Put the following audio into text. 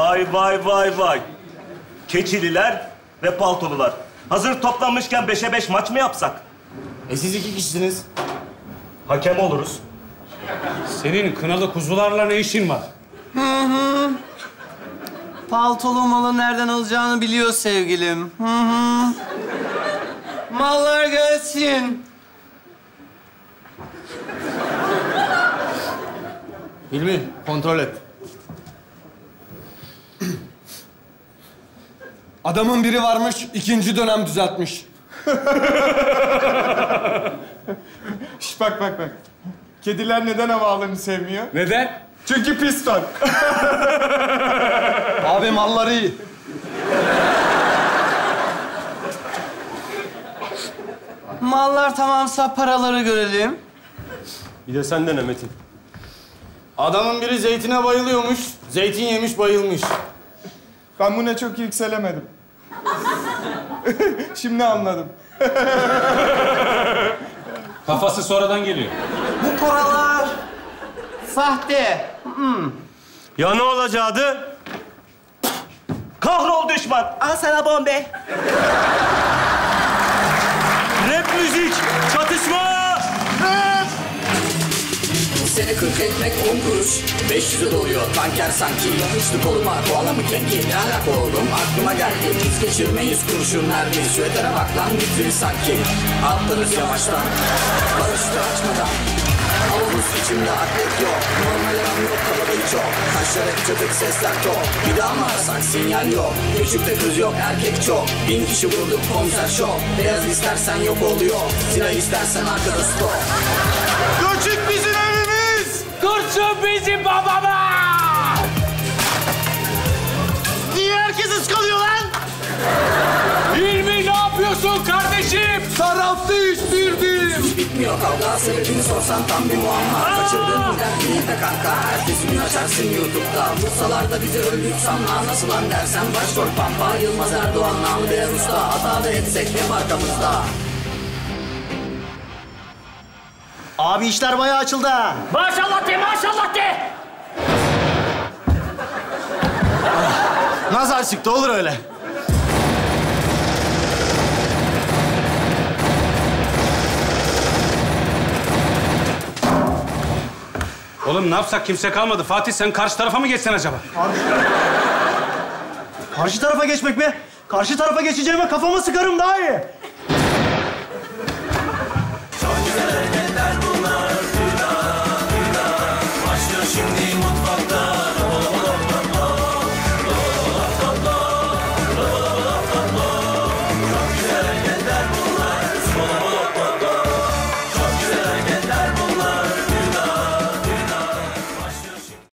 Vay vay vay vay. Keçililer ve paltolular. Hazır toplanmışken 5'e 5 maç mı yapsak? Siz 2 kişisiniz. Hakem oluruz. Senin kınalı kuzularla ne işin var? Paltolu malı nereden alacağını biliyor sevgilim. Mallar gelsin. Hilmi, kontrol et. Adamın biri varmış, 2. dönem düzeltmiş. Şş, bak. Kediler neden havalarını sevmiyor? Neden? Çünkü piston. Abi malları iyi. Mallar tamamsa paraları görelim. Bir de sen dene Metin. Adamın biri zeytine bayılıyormuş, zeytin yemiş bayılmış. Ben buna çok yükselemedim. Şimdi anladım. Kafası sonradan geliyor. Bu paralar sahte. Ya ne olacaktı? Kahrol düşman. Al sana bombe. Rap müzik. Çatışma. Seni 40 ekmek 10 kuruş 500'e doluyor tanker sanki yanlışlık olma koala mı kenki ne alaka oldum aklıma geldi biz geçirmeyiz kurşun neredeyiz şu etere bak lan bitir sanki atlarız yavaştan barıştı açmadan havuz içimde atlet yok normal aram yok kalabalık çok taşlar hep çatık sesler tok bir daha mı arasak sinyal yok küçükte kız yok erkek çok 1000 kişi vurduk konser şok beyaz istersen yok oluyor silah istersen arkada stop Göçük bizim evimiz! Kurşun bizim babama! Niye herkes ıskalıyor lan? Hilmi ne yapıyorsun kardeşim? Taraf değiştirdim. Hiç bitmiyor kavga sebebini sorsan tam bir muamma kaçırdığın derdini de kanka ertesi gün açarsın YouTube'da vursalar da bizi öldük sanma nasıl lan dersen başrol Pampa Yılmaz Erdoğan namı değer usta hata da etsek hep arkamızda. Abi işler bayağı açıldı ha. Maşallah de, maşallah de. Nazar çıktı, olur öyle. Oğlum ne yapsak kimse kalmadı. Fatih sen karşı tarafa mı geçsen acaba? Karşı tarafa geçmek mi? Karşı tarafa geçeceğime kafama sıkarım daha iyi.